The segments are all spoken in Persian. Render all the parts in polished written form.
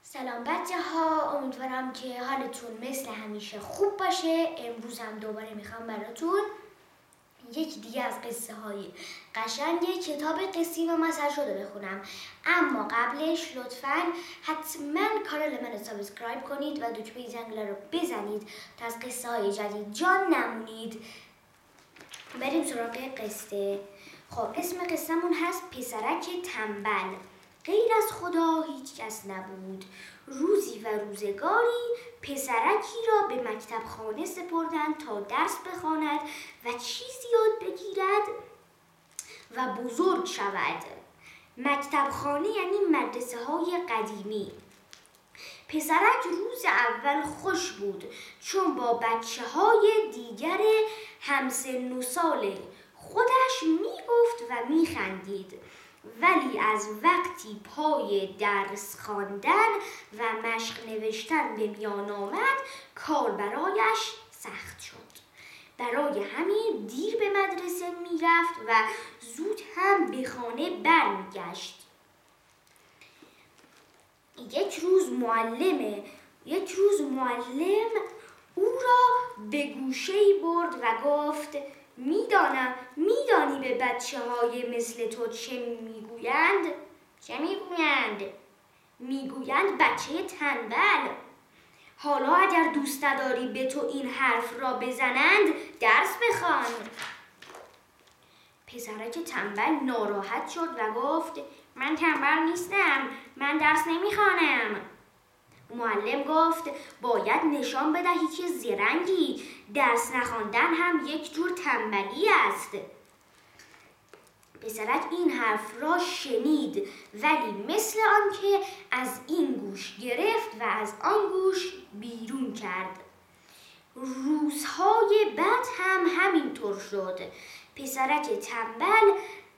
سلام بچه ها، امیدوارم که حالتون مثل همیشه خوب باشه. امروز هم دوباره میخوام براتون یکی دیگه از قصه های قشنگ کتاب قصی و مثل شده بخونم. اما قبلش لطفاً حتما کانال من رو سابسکرایب کنید و دکمه زنگوله رو بزنید تا از قصه های جدید جان نمونید. بریم سراغ قصه. خب اسم قصه‌مون هست پسرک تنبل. غیر از خدا هیچ کس نبود. روزی و روزگاری پسرکی را به مکتب خانه سپردند تا درس بخواند و چیزی یاد بگیرد و بزرگ شود. مکتب خانه یعنی مدرسه های قدیمی. پسرک روز اول خوش بود چون با بچه های دیگر همسن و سال خودش میگفت و میخندید، ولی از وقتی پای درس خواندن و مشق نوشتن به میان آمد کار برایش سخت شد. برای همین دیر به مدرسه میرفت و زود هم به خانه برمیگشت. یک روز معلم او را به گوشه‌ای برد و گفت میدانی به بچه های مثل تو چه میگویند؟ میگویند بچه تنبل. حالا اگر دوست نداری به تو این حرف را بزنند درس بخوان. پسرک تنبل ناراحت شد و گفت من تنبل نیستم، من درس نمیخوانم. معلم گفت باید نشان بدهی که زرنگی، درس نخواندن هم یک جور تنبلی است. پسرک این حرف را شنید، ولی مثل آنکه از این گوش گرفت و از آن گوش بیرون کرد. روزهای بعد هم همینطور شد. پسرک تنبل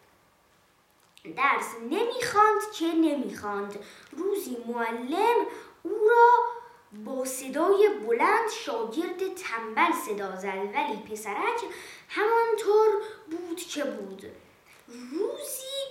درس نمیخواند. روزی معلم او را با صدای بلند شاگرد تنبل صدا زد، ولی پسرک همانطور بود که بود. روزی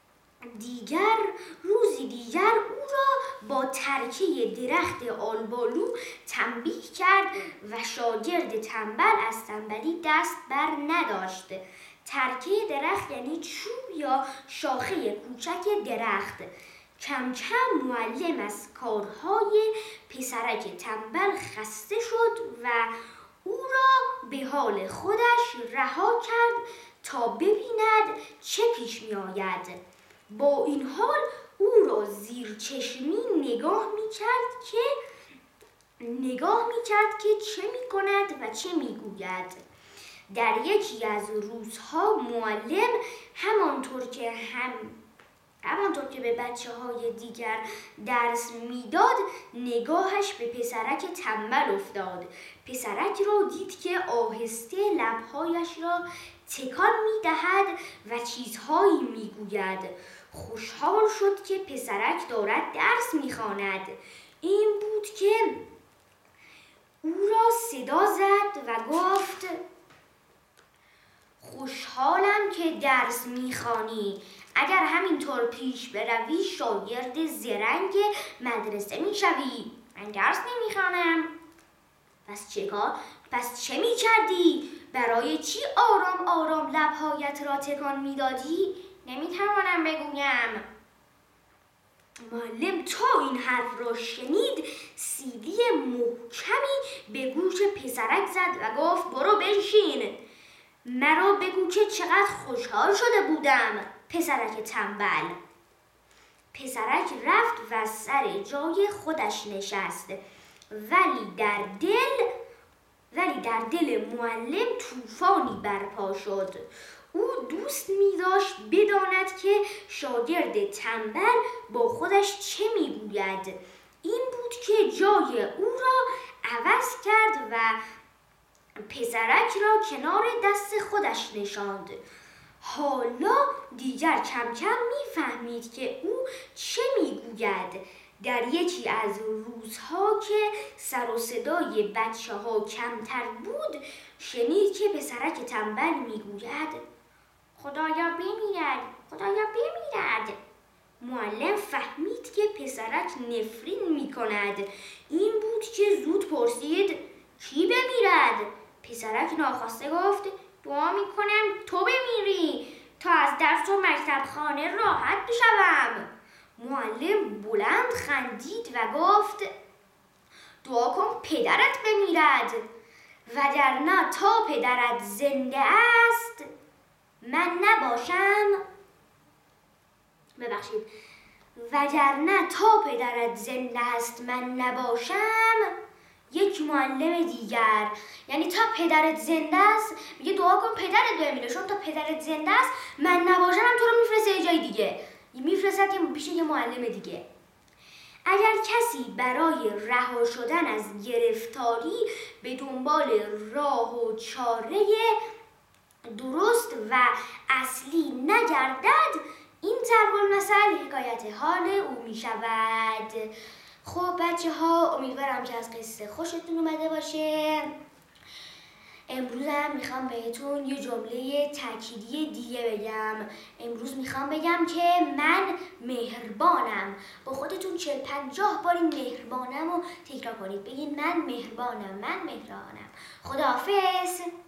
دیگر او را با ترکه درخت آلبالو تنبیه کرد و شاگرد تنبل از تنبلی دست بر نداشت. ترکه درخت یعنی چوب یا شاخه کوچک درخت. کم کم معلم از کارهای پسرک تنبل خسته شد و او را به حال خودش رها کرد تا ببیند چه پیش می آید. با این حال او را زیر چشمی نگاه می کرد که چه می کند و چه می گوید. در یکی از روزها معلم همانطور که به بچه های دیگر درس میداد نگاهش به پسرک تنبل افتاد. پسرک را دید که آهسته لبهایش را تکان میدهد و چیزهایی میگوید. خوشحال شد که پسرک دارد درس میخواند. این بود که او را صدا زد و گفت خوشحالم که درس میخوانی. اگر همینطور پیش بروی شاگرد زرنگ مدرسه میشوی. من درس نمیخوانم. پس چه میکردی؟ برای چی آرام آرام لبهایت را تکان میدادی؟ نمیتوانم بگویم. معلم تا این حرف را شنید سیلی محکمی به گوش پسرک زد و گفت برو بنشین. مرا بگو که چقدر خوشحال شده بودم. پسرک تنبل. پسرک رفت و سر جای خودش نشست، ولی در دل معلم طوفانی برپا شد. او دوست می‌داشت بداند که شاگرد تنبل با خودش چه میگوید. این بود که جای او را عوض کرد و پسرک را کنار دست خودش نشاند. حالا دیگر کم کم میفهمید که او چه میگوید. در یکی از روزها که سر و صدای بچه ها کمتر بود شنید که پسرک تنبل میگوید خدایا بمیرد. معلم فهمید که پسرک نفرین میکند. این بود که زود پرسید کی بمیرد؟ پسرک ناخواسته گفت دعا میکنم تو بمیری تا از درس و مکتب خانه راحت بشوم. معلم بلند خندید و گفت دعا کن پدرت بمیرد وگرنه تا پدرت زنده است من نباشم. وگرنه تا پدرت زنده است من نباشم. یک معلم دیگر، یعنی تا پدرت زنده است میگه دعا کن پدرت بمیره، چون تا پدرت زنده است من نباشم هم تو رو میفرسته یه جای دیگه، میفرستد که پیش یه معلم دیگه. اگر کسی برای رها شدن از گرفتاری به دنبال راه و چاره درست و اصلی نگردد، این ضرب المثل حکایت حال او می شود. خب بچه ها، امیدوارم که از قصه خوشتون اومده باشه. امروز هم میخوام بهتون یه جمله تأکیدی دیگه بگم. امروز میخوام بگم که من مهربانم. با خودتون 40-50 بار این مهربانم رو تکرار کنید. بگید من مهربانم، من مهربانم. خداحافظ.